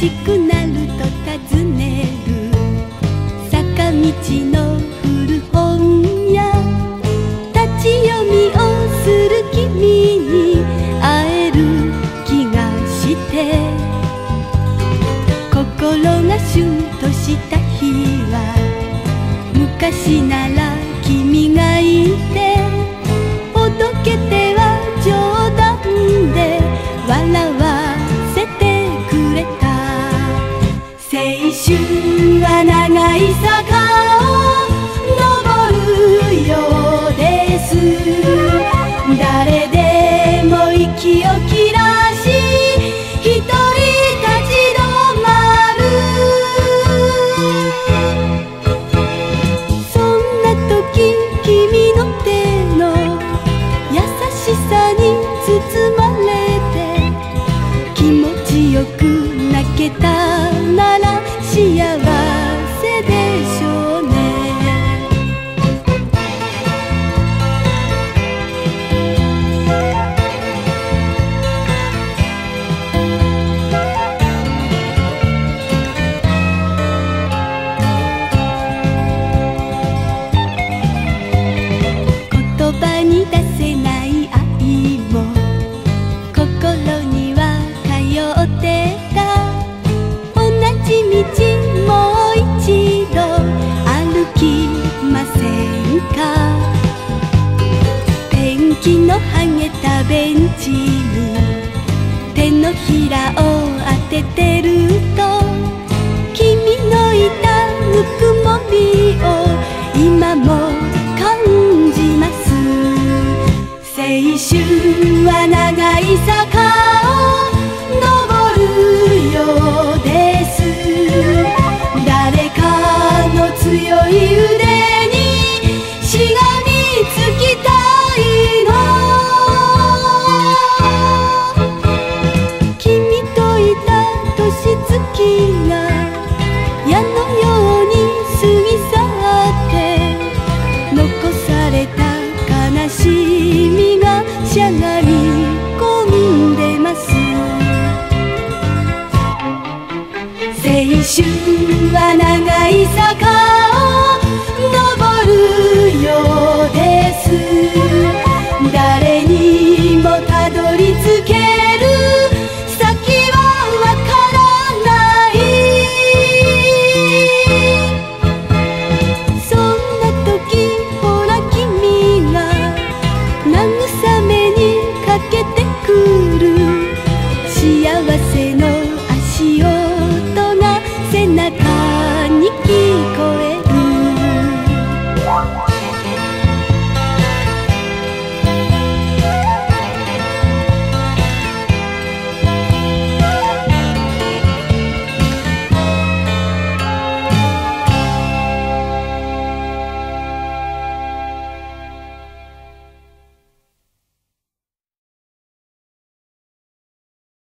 しくなると尋ねる坂道の古本屋、立ち読みをする君に会える気がして、心がシュンとした日は昔なら君がいて、ほどけては冗談で笑わせてくれた。青春は長い坂を登るようです。誰でも息を切らし一人立ち止まる。そんな時君の手の優しさに包まれて、気持ちよく泣けたなら幸せでしょうね。言葉に出せない愛も心には通ってた。同じ道もう一度歩きませんか。ペンキの剥げたベンチに手のひらを当ててると、君のいたぬくもりを今も感じます。青春は長い坂を登るようです。誰かの強い腕にしがみつきたいの。君といた年月が矢のように過ぎ去って、残された悲しみがしゃがみ込んでます。青春は長い坂